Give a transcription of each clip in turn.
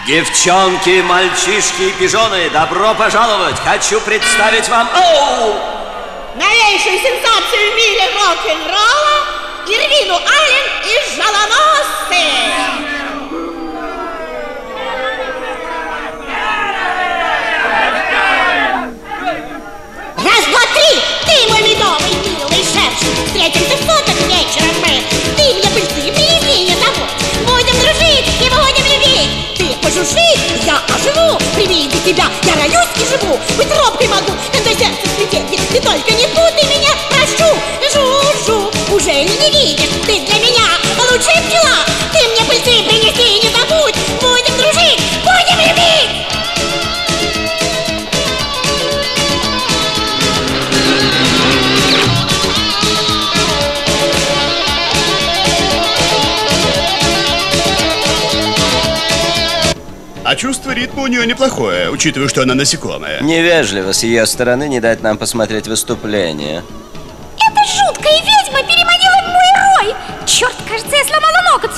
Девчонки, мальчишки и пижоны, добро пожаловать! Хочу представить вам... новейшую сенсацию в мире рок-н-ролла Ирвину Аллен и Жалоносцы! Раз, два, три! Ты мой медовый, милый шершень! Встретимся в соток вечером мы! Ты мне пыльцы привези, не забудь! Будем дружить и будем любить! Ты пожужжи, я оживу! При виде тебя я роюсь и живу! Быть робкой могу, когда сердце сплетенье! Ты только не путай меня, прошу! Жу-жу! Уже не видишь, ты для меня лучшая пчела! Ты мне пыльцы принеси, не забудь! Будем дружить, будем любить! А чувство ритма у нее неплохое, учитывая, что она насекомая. Невежливо с ее стороны не дать нам посмотреть выступление. Эта жуткая ведьма переманила в мой рой! Черт, кажется, я сломала ноготь!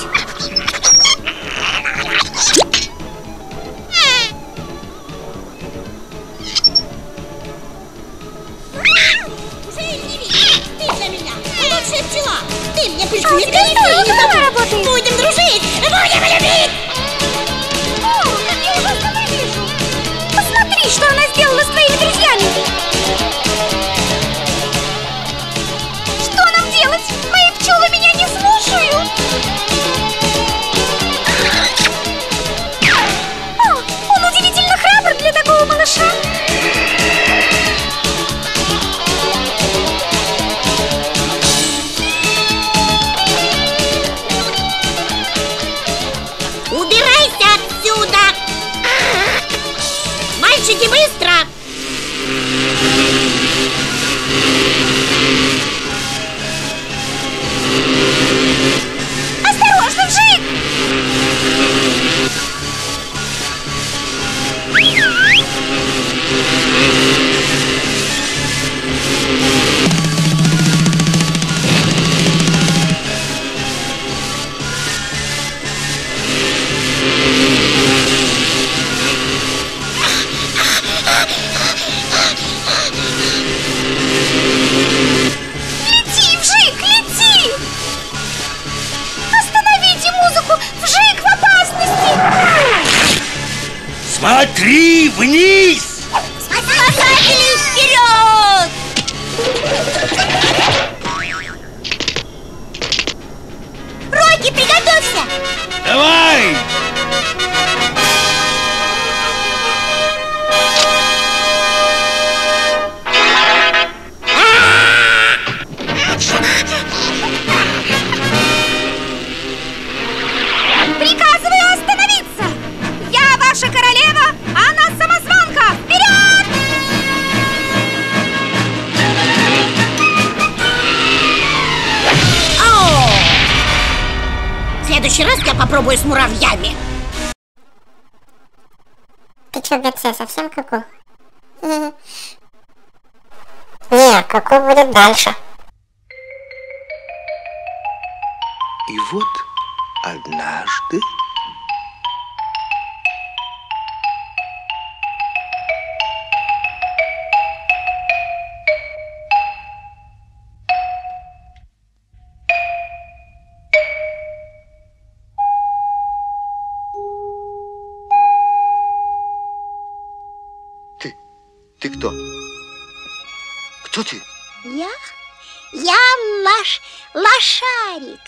Уже не видишь, ты для меня лучшая пчела! Ты мне пыльцы у тебя здорово работает! Будем дружить, будем любить! О, как я ужасно выгляжу! Посмотри, что она сделала с твоими друзьями! Что нам делать? Мои пчелы меня не слушают! О, он удивительно храбр для такого малыша! Убирайся отсюда! Мальчики, быстро! Осторожно, Вжик! Лети, Вжик, лети! Остановите музыку! Вжик в опасности! Смотри вниз! Спасатели, вперед! Рокки, приготовься! Давай! Приказываю остановиться! Я ваша королева, она самозванка! Вперед! В следующий раз я попробую с муравьями. Ты чё, ГЦ, совсем каку? Не, каку будет дальше. И вот однажды... Ты кто? Кто ты? Я лошарик.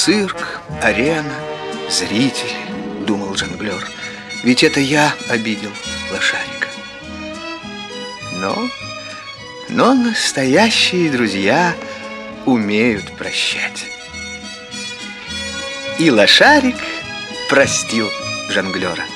цирк, арена, зрители, думал жонглер. Ведь это я обидел лошарика. Но настоящие друзья умеют прощать. И лошарик простил жонглера.